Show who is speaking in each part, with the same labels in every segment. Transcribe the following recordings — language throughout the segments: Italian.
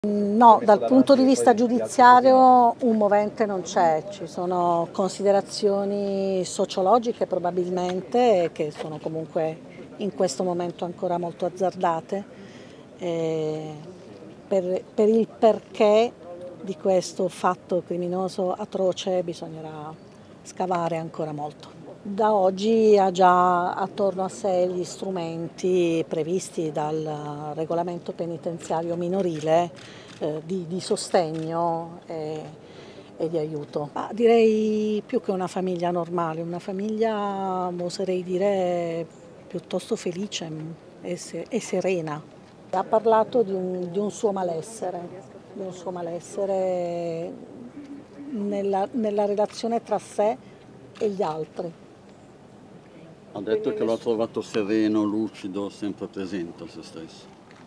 Speaker 1: No, dal punto di vista giudiziario un movente non c'è, ci sono considerazioni sociologiche probabilmente che sono comunque in questo momento ancora molto azzardate per il perché di questo fatto criminoso atroce bisognerà scavare ancora molto. Da oggi ha già attorno a sé gli strumenti previsti dal regolamento penitenziario minorile di sostegno e di aiuto. Ma direi più che una famiglia normale, una famiglia, oserei dire, piuttosto felice e serena. Ha parlato di un suo malessere nella relazione tra sé e gli altri.
Speaker 2: Ha detto che l'ha trovato sereno, lucido, sempre presente a se stesso.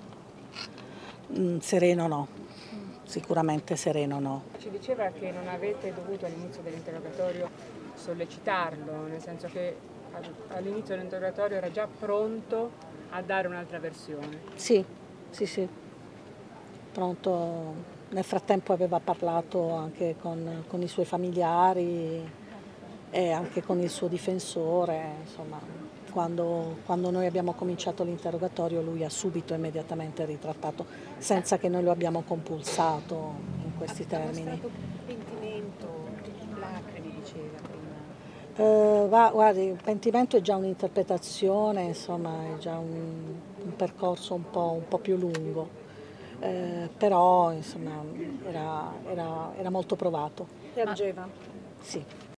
Speaker 1: Sereno no, sicuramente sereno no.
Speaker 3: Ci diceva che non avete dovuto all'inizio dell'interrogatorio sollecitarlo, nel senso che all'inizio dell'interrogatorio era già pronto a dare un'altra versione.
Speaker 1: Sì, sì, pronto. Nel frattempo aveva parlato anche con i suoi familiari e anche con il suo difensore, insomma, quando noi abbiamo cominciato l'interrogatorio lui ha subito immediatamente ritrattato, senza che noi lo abbiamo compulsato in questi termini.
Speaker 3: Ha mostrato pentimento, lacrime, diceva prima.
Speaker 1: Guardi, il pentimento è già un'interpretazione, insomma, è già un percorso un po' più lungo, però insomma, era molto provato.
Speaker 4: Piangeva?
Speaker 1: Sì.